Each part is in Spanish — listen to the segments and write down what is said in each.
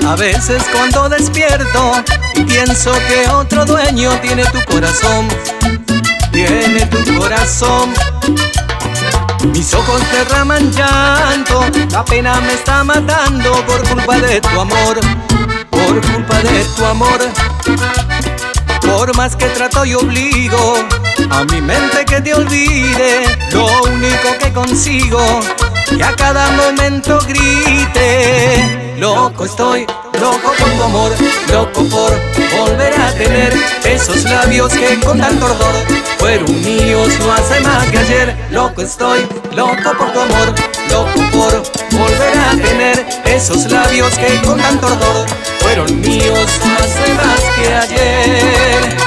A veces cuando despierto y pienso que otro dueño tiene tu corazón, tiene tu corazón. Mis ojos derraman llanto, la pena me está matando por culpa de tu amor, por culpa de tu amor. Por más que trato y obligo a mi mente que te olvide, lo único que consigo que a cada momento grite: loco estoy, loco por tu amor, loco por volver a tener esos labios que con tanto ardor fueron míos no hace más que ayer. Loco estoy, loco por tu amor, loco por volver a tener esos labios que con tanto ardor fueron míos no hace más que ayer.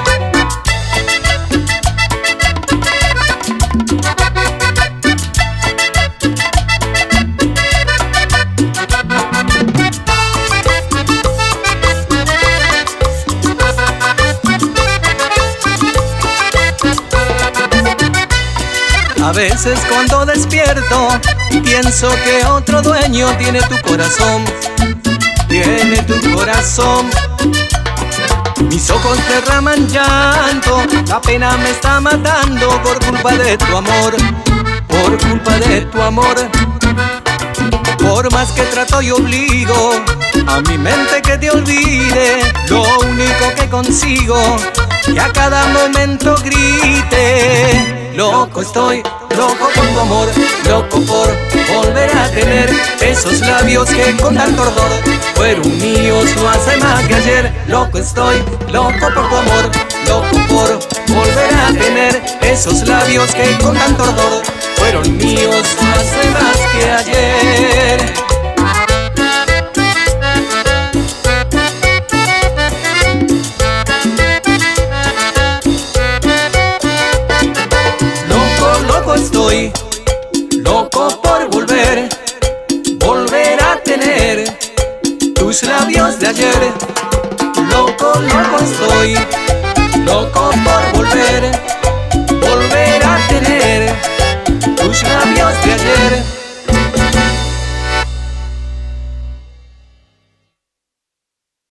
A veces cuando despierto y pienso que otro dueño tiene tu corazón, tiene tu corazón. Mis ojos derraman llanto, la pena me está matando por culpa de tu amor, por culpa de tu amor. Por más que trato y obligo a mi mente que te olvide, lo único que consigo que a cada momento grite: loco estoy, loco por tu amor, loco por volver a tener esos labios que con tanto ardor fueron míos no hace más que ayer. Loco estoy, loco por tu amor, loco por volver a tener esos labios que con tanto ardor fueron míos no hace más que ayer. Loco estoy, loco por volver a tener tus labios de ayer. Loco, loco estoy, loco por